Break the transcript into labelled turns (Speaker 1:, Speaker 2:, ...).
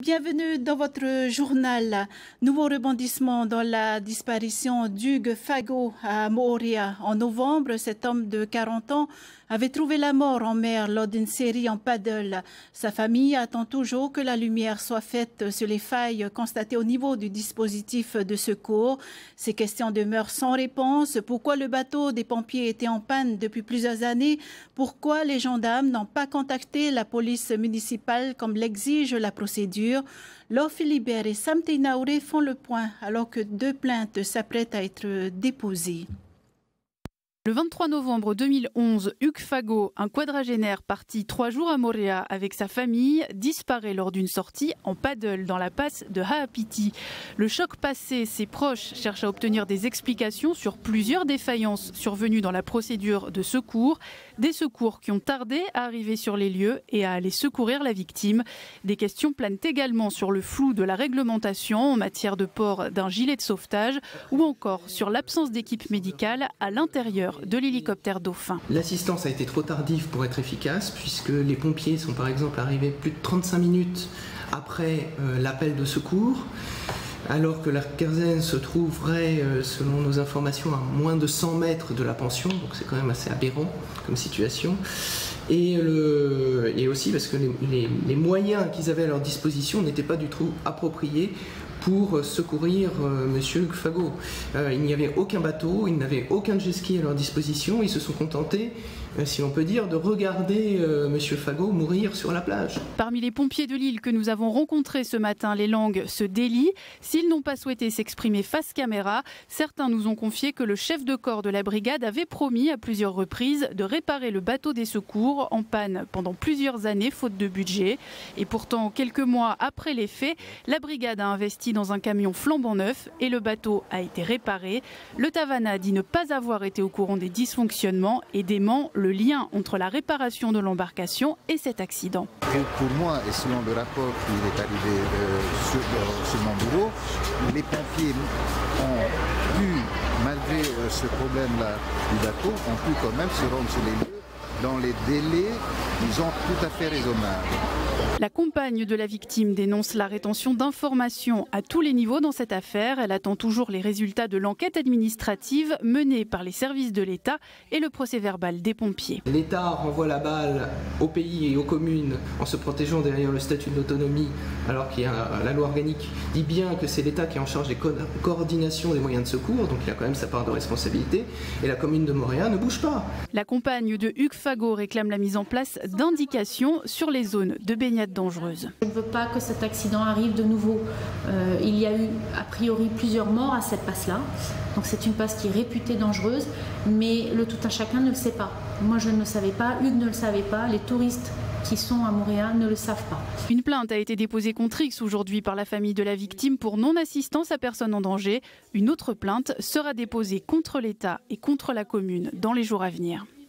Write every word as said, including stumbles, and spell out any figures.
Speaker 1: Bienvenue dans votre journal. Nouveau rebondissement dans la disparition d'Hugues Fagot à Moorea. En novembre, cet homme de quarante ans avait trouvé la mort en mer lors d'une série en paddle. Sa famille attend toujours que la lumière soit faite sur les failles constatées au niveau du dispositif de secours. Ces questions demeurent sans réponse. Pourquoi le bateau des pompiers était en panne depuis plusieurs années? Pourquoi les gendarmes n'ont pas contacté la police municipale comme l'exige la procédure? Laure Philibert et Sam Teinaouré font le point alors que deux plaintes s'apprêtent à être déposées.
Speaker 2: Le vingt-trois novembre deux mille onze, Hugues Fagot, un quadragénaire parti trois jours à Moorea avec sa famille, disparaît lors d'une sortie en paddle dans la passe de Haapiti. Le choc passé, ses proches cherchent à obtenir des explications sur plusieurs défaillances survenues dans la procédure de secours. Des secours qui ont tardé à arriver sur les lieux et à aller secourir la victime. Des questions planent également sur le flou de la réglementation en matière de port d'un gilet de sauvetage ou encore sur l'absence d'équipe médicale à l'intérieur de l'hélicoptère Dauphin.
Speaker 3: L'assistance a été trop tardive pour être efficace puisque les pompiers sont par exemple arrivés plus de trente-cinq minutes après euh, l'appel de secours, alors que la quinzaine se trouverait, euh, selon nos informations, à moins de cent mètres de la pension, donc c'est quand même assez aberrant comme situation. Et, le, et aussi parce que les, les, les moyens qu'ils avaient à leur disposition n'étaient pas du tout appropriés pour secourir euh, Monsieur Fagot. Euh, il n'y avait aucun bateau, ils n'avaient aucun jet ski à leur disposition, ils se sont contentés, euh, si on peut dire, de regarder euh, Monsieur Fagot mourir sur la plage.
Speaker 2: Parmi les pompiers de l'île que nous avons rencontrés ce matin, les langues se délient. S'ils n'ont pas souhaité s'exprimer face caméra, certains nous ont confié que le chef de corps de la brigade avait promis à plusieurs reprises de réparer le bateau des secours en panne pendant plusieurs années faute de budget. Et pourtant, quelques mois après les faits, la brigade a investi dans un camion flambant neuf et le bateau a été réparé. Le Tavana dit ne pas avoir été au courant des dysfonctionnements et dément le lien entre la réparation de l'embarcation et cet accident.
Speaker 4: Et pour moi, et selon le rapport qui est arrivé euh, sur, euh, sur mon bureau, les pompiers ont pu, malgré euh, ce problème-là du bateau, ont pu quand même se rendre sur les lieux dans les délais, disons, tout à fait raisonnables.
Speaker 2: La compagne de la victime dénonce la rétention d'informations à tous les niveaux dans cette affaire. Elle attend toujours les résultats de l'enquête administrative menée par les services de l'État et le procès-verbal des pompiers.
Speaker 3: L'État renvoie la balle au pays et aux communes en se protégeant derrière le statut d'autonomie, alors qu'il y a la loi organique dit bien que c'est l'État qui est en charge des co coordinations des moyens de secours, donc il y a quand même sa part de responsabilité, et la commune de Moorea ne bouge pas.
Speaker 2: La compagne de Hugues Fagot réclame la mise en place d'indications sur les zones de baignade dangereuses.
Speaker 5: Je ne veux pas que cet accident arrive de nouveau. Euh, il y a eu a priori plusieurs morts à cette passe-là. Donc c'est une passe qui est réputée dangereuse, mais le tout un chacun ne le sait pas. Moi je ne le savais pas, Hugues ne le savait pas, les touristes qui sont à Moorea ne le savent pas.
Speaker 2: Une plainte a été déposée contre X aujourd'hui par la famille de la victime pour non-assistance à personne en danger. Une autre plainte sera déposée contre l'État et contre la commune dans les jours à venir.